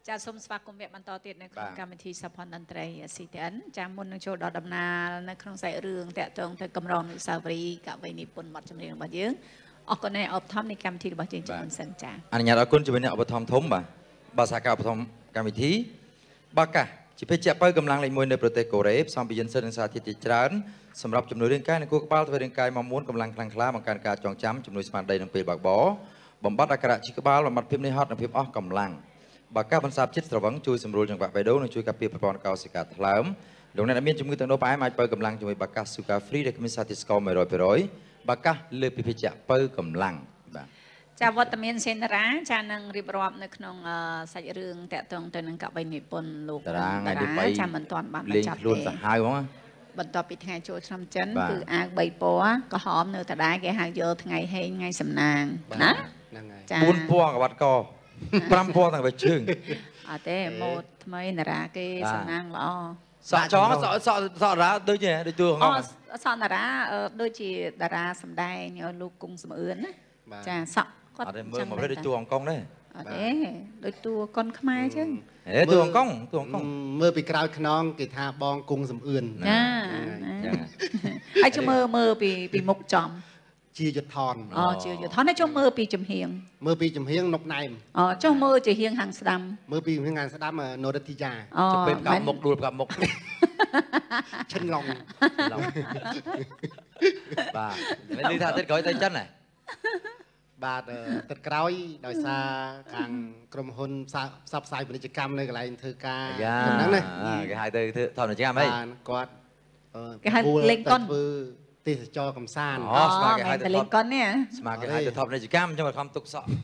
ចាសូមស្វាគមន៍វគ្គបន្តទៀតនៅក្នុងកម្មវិធីសភ័ណ្ឌតន្ត្រី CTN ចាមុននឹងចូលដល់ដំណើរនៅក្នុងសាច់រឿងតាក់ទងទៅកម្រងនុស្សាវរីយ៍កវីនិពន្ធបទចម្រៀងរបស់យើងអរគុណអ្នកឧបត្ថម្ភនៃកម្មវិធីរបស់យើងជាមុនសិនចាអនុញ្ញាតអរគុណជាមួយអ្នកឧបត្ថម្ភធំបាទសាខាឧបត្ថម្ភកម្មវិធីបាកាជាភេសជ្ជៈបើកម្លាំងលេខ1នៅប្រទេសកូរ៉េផ្សំពីយិនសិននិងសារធាតុជាច្រើនសម្រាប់ជំនួយរាងកាយនិងខួរក្បាលធ្វើរាងកាយមកមួនកម្លាំងខ្លាំងក្លាបង្កើនការចងចាំជំនួយស្មារតីនិងពេលបើកបរបំបត្តិអាការៈឈឺក្បាលបំបត្តិភាពនឿយហត់និងភាពអស់កម្លាំងបាកាបន្សាបជាតិស្រវឹងជួយសម្រួលចង្វាក់បេះដូងនិងជួយការពារប្រព័ន្ធកោសិកាថ្លើមលោកអ្នកមានជំងឺទឹកនោមផ្អែមអាចបើកម្លាំងជាមួយបាកាស៊ូកាហ្វ្រីដែលគ្មានសារធាតុស្ករ 100% បាកាលើពីភេសជ្ជៈបើកម្លាំងបាទចាវត្តមានសេនតារាចានឹងរៀបរាប់នៅក្នុងសាច់រឿងតាក់ទងទៅនឹងកវីនិពន្ធលោកតារាចាមិនទាន់បានបញ្ចប់ទេខ្លួនសាហាវហ្មងបន្ទាប់ពីថ្ងៃចូលឆ្នាំចិនគឺអាវ3ពណ៌ក្រហមនៅតដែរគេហៅយកថ្ងៃហេងថ្ងៃសំណាងណាហ្នឹងហើយចា4ពណ៌ក្បាត់ក5ពណ៌ទាំងវេជើងអត់ទេម៉ូតថ្មីតារាគេសំណាងល្អសក់ចងសក់តារាដូចជាដូចតួងងសក់តារាដូចជាតារាសម្ដែងលោកគង់សំអឿនណាចាសក់គាត់មើលមកដូចតួអង្គកងដែរអត់ទេដូចតួកុនខ្មែរចឹងតួអង្គកងមើលពីក្រោយខ្នងគេថាបងគង់សំអឿនចាហើយជមើលពីមុខចំជាយុទ្ធថនជាយុទ្ធថននេះចុះមើលពីចំហៀងនុកណែមចុះមើលជាហៀងហាងស្ដាំមើលពីហៀងហាងស្ដាំនរតិយាចុះពេលកាប់មុខដួលកាប់មុខឈិនឡុងបាទមិនឮថាទឹកក្រោយទៅចិនហ៎បាទទឹកក្រោយដោយសារខាងក្រុមហ៊ុនផ្សព្វផ្សាយពាណិជ្ជកម្មនៅកន្លែងធ្វើការហ្នឹងណាគេហៅទៅធ្វើថតពាណិជ្ជកម្មអីគាត់គេហៅលេងកុនធ្វើទេសចរកំសាន្តស្មាគេហៅទៅលេងកុននេះស្មាគេហៅទៅថតពាណិជ្ជកម្មអញ្ចឹងខំទុកសក់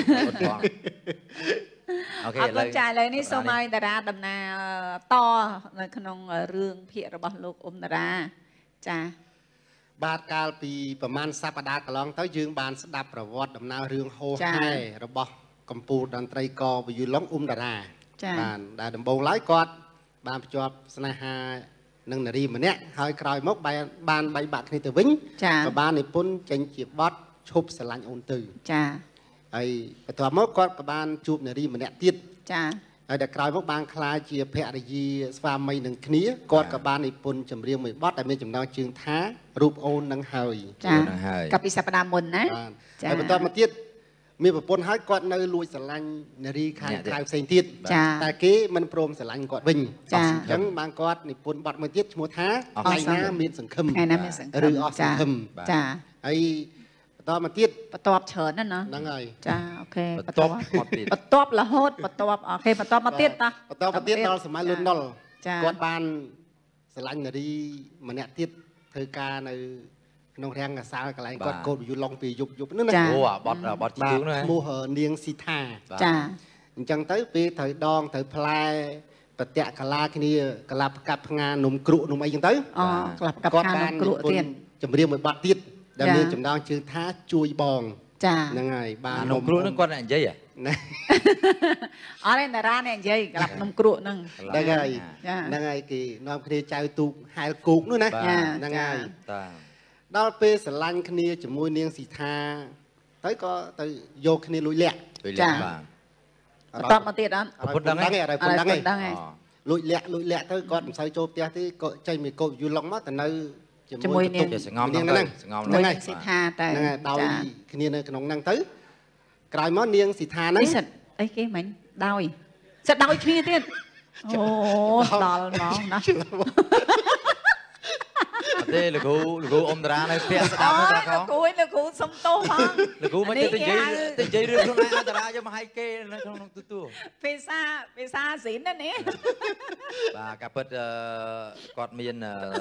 អូខេឥឡូវចាឥឡូវនេះសូមឲ្យតារាដំណើរតនៅក្នុងរឿងភាគរបស់លោកអ៊ុំតារាចាបាទកាលពីប្រហែលសប្តាហ៍កន្លងទៅយើងបានស្ដាប់ប្រវត្តិដំណើររឿងហូហែរបស់កម្ពុជាតន្ត្រីករវីយូឡុងអ៊ុំតារាបាទដែលដំបូងឡើយគាត់បានភ្ជាប់ស្នេហានឹងនារីម្នាក់ហើយក្រោយមកបានបែកបាក់គ្នាទៅវិញក៏បាននិពន្ធចេញជាបទឈប់ស្រឡាញ់អូនទៅចាហើយបន្ទាប់មកគាត់ក៏បានជួបនារីម្នាក់ទៀតចាហើយតែក្រោយមកបានក្លាយជាភរិយាស្វាមីនឹងគ្នាគាត់ក៏បាននិពន្ធចម្រៀងមួយបទដែលមានចំណងជើងថារូបអូននឹងហើយចាកាលពីសប្តាហ៍មុនណាចាហើយបន្ទាប់មកទៀតមានប្រពន្ធហើយគាត់នៅលួចស្រឡាញ់នារីខាងក្រៅផ្សេងទៀតតែគេមិនព្រមស្រឡាញ់គាត់វិញអញ្ចឹងបានគាត់និពន្ធបទមួយទៀតឈ្មោះថាថ្ងៃណាមានសង្ឃឹមឬអស់សង្ឃឹមចាហើយបន្តមកទៀតបន្ទាប់ច្រើនណាស់ណាហ្នឹងហើយចាអូខេបន្ទាប់រហូតបន្ទាប់អូខេបន្តមកទៀតតបន្តមកទៀតដល់សម័យលន់នល់គាត់បានស្រឡាញ់នារីម្នាក់ទៀតធ្វើការនៅក្នុងរាំងកសាលកន្លែងគាត់កូនយូឡុងពីយប់ហ្នឹងណាអូបត់ជាជើងណាឈ្មោះនាងស៊ីថាចាអញ្ចឹងទៅពេលត្រូវដងត្រូវផ្លែប្រតិកលាគ្នាកលាប់កាប់ផ្ងានំគ្រក់នំអីចឹងទៅកលាប់កាប់ផ្ងានំគ្រក់ទៀតចម្រៀងមួយបទទៀតដែលមានចំណងជើងថាជួយបងចាហ្នឹងហើយបាននំគ្រក់ហ្នឹងគាត់និយាយអត់ទេតារាអ្នកនិយាយកលាប់នំគ្រក់ហ្នឹងហ្នឹងហើយគេនាំគ្នាចៅទូកហែលគោកនោះណាហ្នឹងហើយដល់ពេលស្រឡាញ់គ្នាជាមួយនាងស៊ីថាទៅក៏ទៅយកគ្នាលួចលាក់ចាបន្តមកទៀតអត់ប្រពន្ធដឹងហ្នឹងអត់ប្រពន្ធដឹងហ្នឹងលួចលាក់ទៅគាត់មិនសូវចូលផ្ទះទេក៏ចេញមួយកូនយូឡុងមកទៅនៅជាមួយនាងសងំហ្នឹងហ្នឹងស៊ីថាទៅហ្នឹងហើយដោយគ្នានៅក្នុងហ្នឹងទៅក្រោយមកនាងស៊ីថាហ្នឹងអីគេមិញដោយសិតដោយគ្នាទៀតអូដល់មកណាទេលោកគ្រូអ៊ុំតារានៅផ្ទះស្ដាប់ទៅលោកគ្រូសុំទោសផងលោកគ្រូមិនទៅនិយាយរឿងខ្លួនឯងតារាយកមកឲ្យគេនៅក្នុងទូទួលភាសាស៊ីនណានេះបាទការពិតគាត់មាន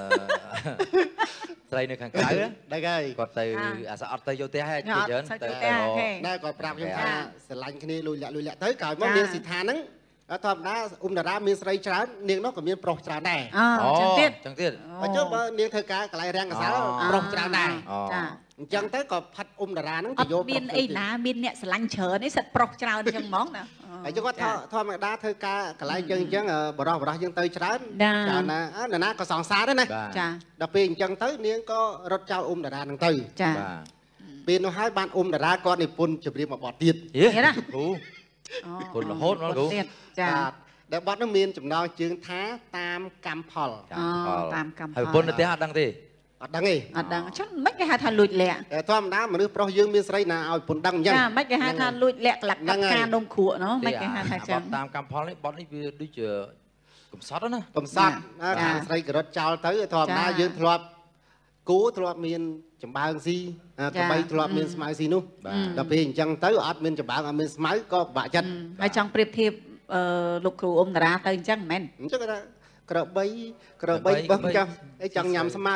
ស្រីនៅខាងក្រៅហ្នឹងហើយគាត់ទៅអាសអត់ទៅយកផ្ទះហើយនិយាយច្រើនទៅណែគាត់ប្រាប់ខ្ញុំថាស្រឡាញ់គ្នាលួចលាក់ទៅក្រោយមកនាងស៊ីថាហ្នឹងធម្មតាអ៊ុំតារាមានស្រីច្រើននាងនោះក៏មានប្រុសច្រើនដែរចឹងទៀតបើចុះបើនាងធ្វើការកន្លែងរាំងកសាលប្រុសច្រើនដែរចាអញ្ចឹងទៅក៏ផាត់អ៊ុំតារាហ្នឹងទៅយកមានអីណាមានអ្នកស្រឡាញ់ច្រើននេះសិតប្រុសច្រើនអញ្ចឹងហ្មងណាហើយគាត់ធម្មតាធ្វើការកន្លែងយើងអញ្ចឹងបរោះយើងទៅច្រើនណាក៏សង្សារដែរណាចាដល់ពេលអញ្ចឹងទៅនាងក៏រត់ចោលអ៊ុំតារាហ្នឹងទៅចាពេលនោះហើយបានអ៊ុំតារាគាត់និពន្ធចម្រៀងមួយបទទៀតណាគ្រូคนละโหดเนาะกูจ้าแต่บอสน้ำมีนจุ่มน้องจึงท้าตามกำพอลตามกำพอลให้ปนแต่หัดดังทีดังไงดังฉันไม่ได้หาทานลุยแหละแต่ท่อมน้ำมันนึกเพราะยืมมีสไลน่าเอาปนดังยังไม่ได้หาทานลุยแหละหลักการนมขวเนาะไม่ได้หาทานจังตามกำพอลนี่บอสนี่ดูเจอกลุ่มซอสนะกลุ่มซอสสไลกระดเจ้าเต๋อท่อมน้ำยืมทลบกูทลบมีนจุ่มบางซีกระใบทลบมีนสมัยซีนู้แต่เป็นจังเต๋ออัดมีนจุ่มบางมีนสมัยก็บาดจัดให้จังเปรียบเทียบลูกครูอมดาราเตยจังแม่นจังก็ได้กระใบบังจังไอ้จังยำสมัย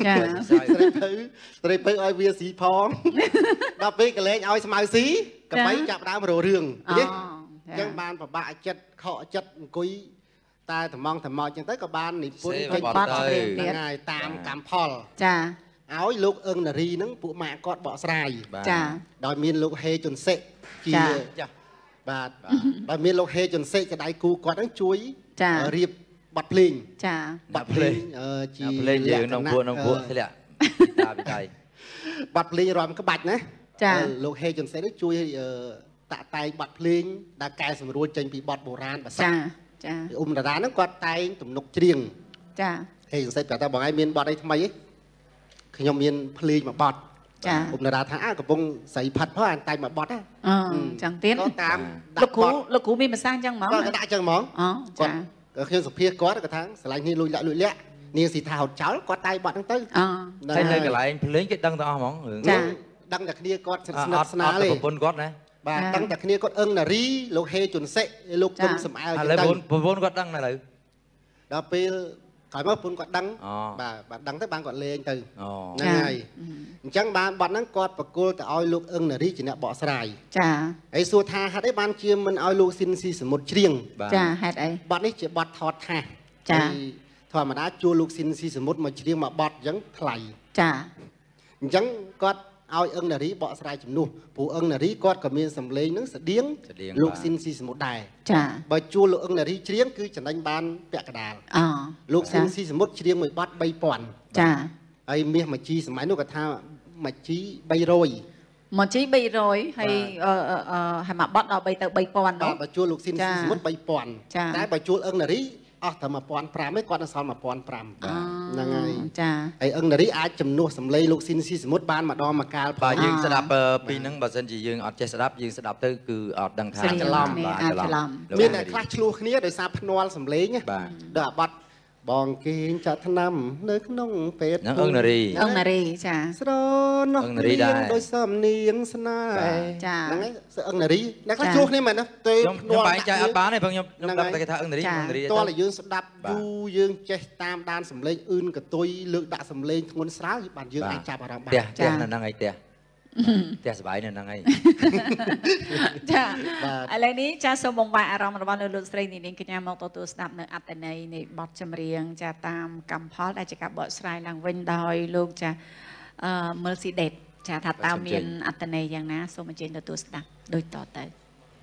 ตรีไปเอาเวียสีพองดับไปกระเลงเอาสมัยสีกระใบจับดาวมาโรเรื่องจังบานปะบะจัดเคาะจัดกุยตายถมองจังtớiกับbanนี่ปุ่นเป็นปัดง่ายตามกำพอลจ้าเอาลูกเอิงนารีนึงปุมากอดเบาสายจ้าดอยมีนลูกเฮจนเสะจีบาดดอยมีนลูกเฮจนเสะจะได้กูกอดทั้งจุ้ยเรียบบัดเพลงจ้าบัดเพลงจีเพลงยืนน้องบัวนี่แหละตาไปใจบัดเพลงรอมก็บัดนะจ้าลูกเฮจนเสะได้จุ้ยตะไตบัดเพลงดาแกสมรู้จังปีบัดโบราณภาษาจ้าดารานั่งกอดไตตุ่มนกเชียงจ้าเฮ้ยใส่แต่ตาบอกไอ้เมียนบอดได้ทำไมขยมเมียนเพลงมาบอดดาราทางอ้ากับปงใส่ผัดเพราะอันไตมาบอดนะจังเตี้ยก็ตามลูกคูมีมาสร้างจังหมอก็ได้จังหมอจ้าก็เคยสุเพียกอดกับทางสลายนี่ลุยละนี่สีเทาเจ้ากอดไตบอดทั้งตื้อใช่เลยกับไรเพลงก็ดังต่อหมองจ้าดังจากนี่กอดสนับสนาเลยบนกอดนะบ้าตั้งแต่นี้ก็เอิงนารีลูกเฮจุนเสะลูกปุ่นสมัยอะไรบนก็ดังนั่นเลยดาวปีขายมาปุ่นก็ดังบ้าดังแต่บางก่อนเลยตื่นนั่นไงจังบ้านบ้านนั้นกอดปะกูแต่เอาลูกเอิงนารีจีเนี่ยเบาสลายจ้าไอ้สัวทาฮัดไอ้บ้านเชียมมันเอาลูกซินซีสมุดเชียงจ้าฮัดไอ้บ้านนี้จะบัดทอดแท้จ้าธรรมดาจูลูกซินซีสมุดมาเชียงมาบัดยังไถจ้าจังกอดเอาเอิงนารีเบาสลายจุ่มนู่ผู้เอิงนารีกอดกับเมียสำเร็จนึกเสียงลูกซินซีสมุดได้ใบจูลูกเอิงนารีเชียงคือจันดันบานเปียกระดาษลูกซินซีสมุดเชียงมือบัดใบป่อนไอเมียมาจีสมัยนู้นก็ท่ามาจีใบโรยมาจีใบโรยให้มาบัดเอาใบเตอใบป่อนเนาะใบจูลูกซินซีสมุดใบป่อนได้ใบจูเอิงนารีทำมาปอนปรามไม่ก่อนสอนมาปอนปรามยังไงไอเอิงนารีอาจจำนวนสำเร็จลูกซินซีสมุดบ้านมาดอมากาลบ่ายิงสดับปีนึงบ่เซนจียิงอดเจสดับยิงสดับเตอคืออดดังทางจะล้อมมีแต่คลาชลูกนี้โดยซาพนวลสำเร็จไงเดาบัดบองกินจะทนำนึกน้องเป็ดเอิงนารีจ้าสโลนเอิงนารีได้โดยสำเนียงสนายจ้านั่งไงเอิงนารีนักคลาชลูกนี่มันนะตัวไปใจอัดบ้านให้เพิ่งยมดับแต่กระทะเอิงนารีตัวอะไรยืนสดับยูยืนเจตามด้านสำเร็จอื่นกับตัวเลือกด่าสำเร็จงนสาวบ้านยืนไอจับอารมณ์เตี้ยนั่งไงเตี้ยแต่สบายเนี่ยนั่งไงจ้าอะไรนี้จะสมองว่าอารมณ์ระหว่างลูกสตรีนี่นี่ก็ยังมองตัวสนับในอัตนัยในบทจำเรียงจะตามกำพอดอาจจะกับบทสไลด์หลังเว้นดอยลูกจะเมื่อสิเด็ดจะถัดตามเมียนอัตนัยอย่างนะสมเจนตัวสนับโดยต่อเติม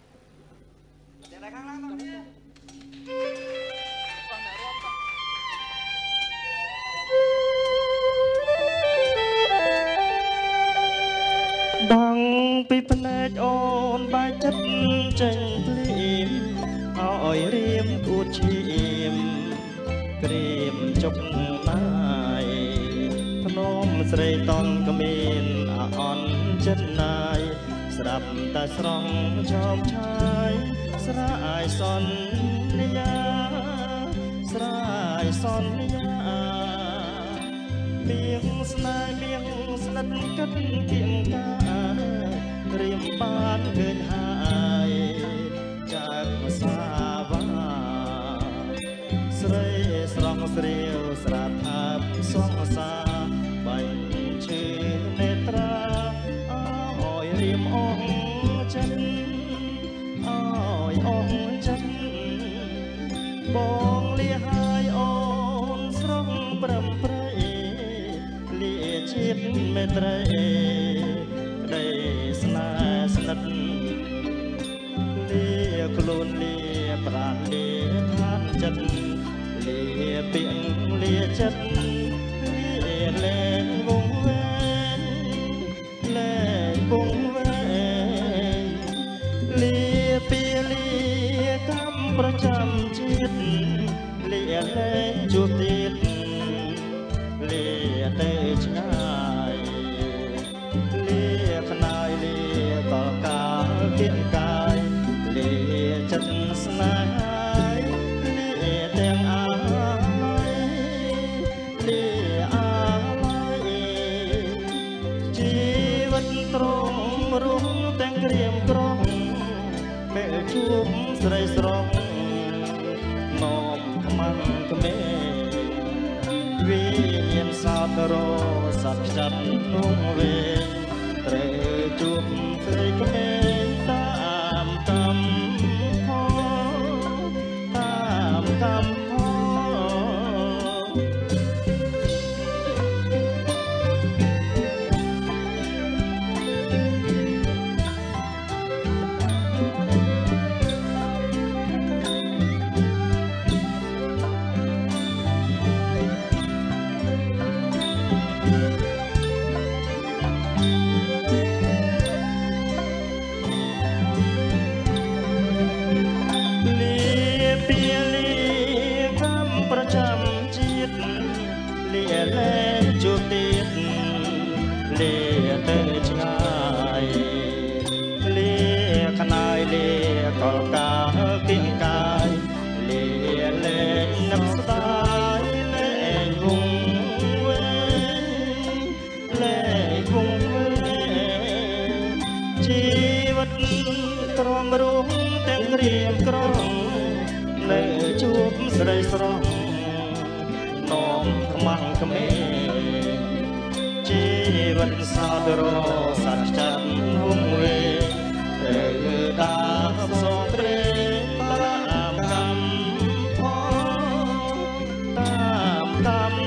ดังปีพนักอ่อนใบจัดเจงเพลียมอ้อยเรียมกูชีมเกรียมจกไม้พนมใส่ตองกมีนอ่อนจัดนายสลับตาสรองชอบชายสลายสนยาสลายสนยาเบียงสนายเบียงสลัดกันเกียงกาเรียมบ้านเกินหายจากสาวาสเรสรองเสรียวสระทับสองสาบัญชีเนตราอ้อยเรียมอ่องจันอ้อยอ่องจันบองเลี้ยหายอ่อนสรองปรำไพรเลี้ยชิดเมตรได้สนาสนัดเลี้ยกลุนเลี้ยปราณเลี้ยทานจัดเลี้ยเปียงเลี้ยจัดเลี้ยแหลงวงแหวนแหลงวงแหวนเลี้ยเปียงប្រចាំជាតិលាលែងជួបទៀតលាទៅឆ្ងាយលាខ្នាយលាកលកាលគៀងកាយលាចិត្តស្នេហាលាទាំងអាលលាអាលជីវិតត្រង់រំទាំងក្រៀមក្រំពេលជួបស្រីស្រងនោមខ្មាំងក្មេវិញ្ញាណសោតរស័ព្ទខ្ចាត់នោះវិញត្រូវជួបស្រីក្មេងតាមកម្មផលតាមកម្មស្រីស្រស់នោមខ្មាំងក្មេងជីវិតសោតរស័ព្ទខ្ចាត់នោះវិញត្រូវដាប់សងត្រេតាមកម្មផលតាមកម្ម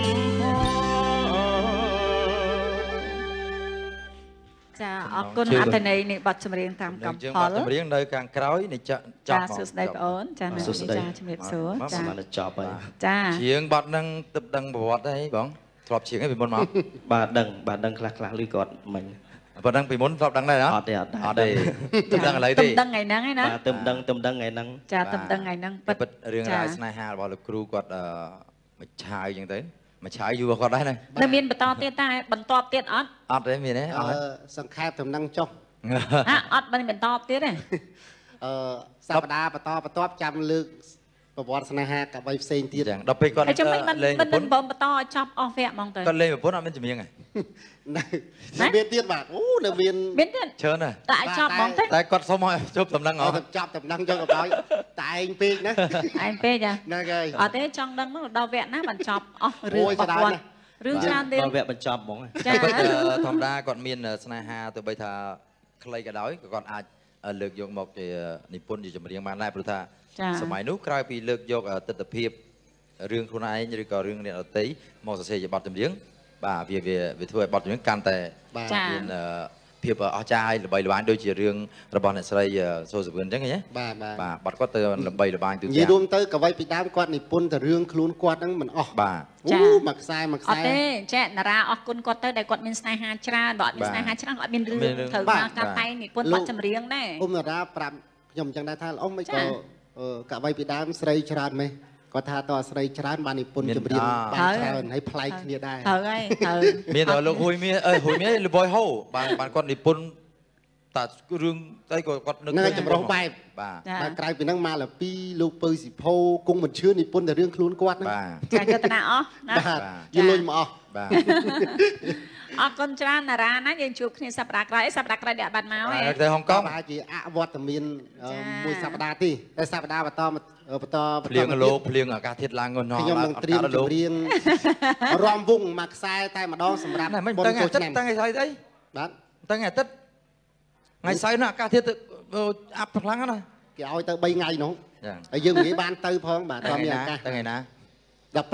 ចាអរគុណអត្ថន័យនៃបទចម្រៀងតាមកម្មផលបទចម្រៀងនៅខាងក្រោយនេះចាសួស្ដីបងអូនចាចាជំរាបសួរចាបានចប់ហើយចាច្រៀងបទហ្នឹងទឹកដឹងប្រវត្តិអីបងធ្លាប់ច្រៀងអីពីមុនមកបាទដឹងខ្លះឮគាត់មិញប៉ុណ្ណឹងពីមុនធ្លាប់ដឹងដែរហ៎អត់ទេទឹកដឹងឥឡូវទេទឹកដឹងថ្ងៃហ្នឹងឯណាបាទទឹកដឹងថ្ងៃហ្នឹងចាទឹកដឹងថ្ងៃហ្នឹងពិតរឿងរ៉ាវស្នេហារបស់លោកគ្រូគាត់មួយឆាយអញ្ចឹងទៅមួយឆាយយូរគាត់ដែរណានៅមានបន្តទៀតតែបន្តទៀតអត់ទេមានទេសង្ខេបដំណឹងចុះអត់មិនបន្តទៀតទេសប្តាហ៍បន្តចាំលើកប្រវត្តិស្នេហាកបីផ្សេងទៀតចឹងដល់ពេលគាត់លេងប្រពន្ធមិនបន្តឲ្យចប់អស់វគ្គហ្មងទៅគាត់លេងប្រពន្ធអត់មានចម្រៀងហ៎នៅមានទៀតបាទអូនៅមានទៀតច្រើនណាស់តែឲ្យចប់ហ្មងទៅតែគាត់សុំឲ្យជប់ដំណឹងអត់ចប់ដំណឹងចុះក៏ដោយតែឯងពេកណាឯងពេកហ្នឹងហើយអត់ទេចង់ដឹងដល់វគ្គណាបានចប់អស់រឿងរបស់គាត់រឿងច្រើនទៀតដល់វគ្គបញ្ចប់ហ្មងចាធម្មតាគាត់មានស្នេហាទោះបីថាខ្លីក៏ដោយក៏គាត់អាចលើកយកមកជានិពន្ធជាចម្រៀងបានដែរព្រោះថាសម័យនោះក្រោយពីលើកយកទស្សនភាពរឿងខ្លួនឯងឬក៏រឿងអ្នកដទៃមកសរសេរជាបទចម្រៀងបាទវាធ្វើឲ្យបទចម្រៀងកាន់តែមានភាពអស្ចារ្យល្បីល្បាញដូចជារឿងរបស់អ្នកស្រីសូសវឿនអញ្ចឹងឃើញទេបាទបាត់គាត់ទៅល្បីល្បាញទូទាំងនិយាយរួមទៅកវីពីដើមគាត់និពន្ធតែរឿងខ្លួនគាត់ហ្នឹងមិនអស់បាទអូមួយខ្សែអត់ទេចាតារាអស់គុណគាត់ទៅដែលគាត់មានស្នេហាច្រើនបើអត់មានស្នេហាច្រើនគាត់អត់មានរឿងត្រូវការការតែងនិពន្ធបទចម្រៀងដែរអ៊ំតារាប្រាប់ខ្ញុំអញ្ចឹងដែរថាអ៊ំមិនក៏កវីពីដើមស្រីច្រើនម៉េះគាត់ថាតើស្រីច្រើនបាននិពន្ធចម្រៀងបានច្រើនហើយប្លែកគ្នាដែរត្រូវហើយត្រូវមានតែលោកហួយមានលបយហូបានគាត់និពន្ធតែរឿងអីក៏គាត់នឹកនឹងចម្រុះបែបបាទក្រៅពីហ្នឹងមកលពីលោកពៅស៊ីផូគង់មិនឈឿននិពន្ធតែរឿងខ្លួនគាត់ហ្នឹងចាយកតាអស់ណាបាទយល់លុយមកអស់បាទអរគុណច្រើនតារាណាយើងជួបគ្នាសប្តាហ៍ក្រោយសប្តាហ៍ក្រោយអ្នកបាត់មកឯងទៅហុងកុងបាទជាអវត្តមានមួយសប្តាហ៍ទេតែសប្តាហ៍បន្តភ្លៀងលោកភ្លៀងអាកាសធាតុឡើងងន់ខ្ញុំនឹងត្រៀមចម្រៀងរំវងមួយខ្សែតែម្ដងសម្រាប់បុណ្យចូលឆ្នាំតាំងថ្ងៃស្អីអីបាទតាំងថ្ងៃអាទិត្យថ្ងៃស្អីនោះអាកាសធាតុអាប់ខ្លាំងណាស់គេឲ្យទៅ3ថ្ងៃនោះហើយយើងនិយាយបានទៅផងបាទតើមានអាកាសថ្ងៃណា 15 16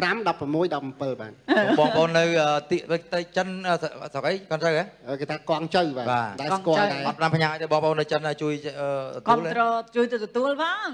17បាទបងប្អូននៅទៅចិនស្រុកអីគាត់ទៅហ៎គេថាកងជើបាទតែស្គាល់ដែរអត់បានផ្ញើទៅបងប្អូននៅចិនជួយជួយទៅទទួលផង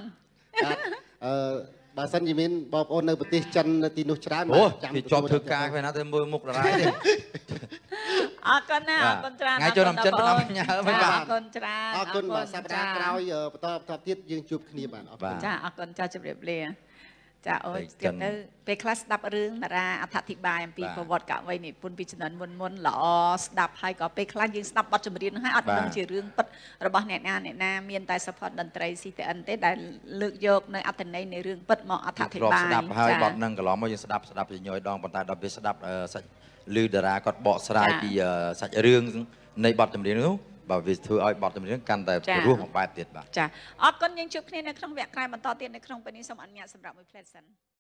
បើសិនជាមានបងប្អូននៅប្រទេសចិននៅទីនោះច្រើនចាំជាប់ធ្វើការពេលណាទៅមើលមុខតារាទេអរគុណណាអរគុណច្រើនថ្ងៃចូល7ឆ្នាំញ៉ាំមិនបានអរគុណច្រើនអរគុណបាទសប្តាហ៍ក្រោយបន្តទៀតយើងជួបគ្នាបាទអរគុណចាអរគុណចាជម្រាបលាចាអូយទៀតទៅពេលខ្លះស្ដាប់រឿងតារាអត្ថាធិប្បាយអំពីប្រវត្តិកវីនិពន្ធពីជំនាន់មុនល្អស្ដាប់ហើយក៏ពេលខ្លះយើងស្ដាប់បទចម្រៀងហ្នឹងហើយអត់ដឹងជារឿងពិតរបស់អ្នកណាមានតែ support តន្ត្រី CTN ទេដែលលើកយកនៅអត្ថន័យនៃរឿងពិតមកអត្ថាធិប្បាយស្ដាប់ហើយបទហ្នឹងកន្លងមកយើងស្ដាប់ជាញយដងប៉ុន្តែដល់ពេលស្ដាប់សាច់ឮតារាគាត់បកស្រាយពីសាច់រឿងនៃបទចម្រៀងនោះបើវាធ្វើឲ្យបទចម្រៀងកាន់តែព្រោះមួយបែបទៀតបាទចាអរគុណយើងជួបគ្នានៅក្នុងវគ្គក្រោយបន្តទៀតនៅក្នុងពេលនេះសូមអនុញ្ញាតសម្រាប់មួយផ្លែសិន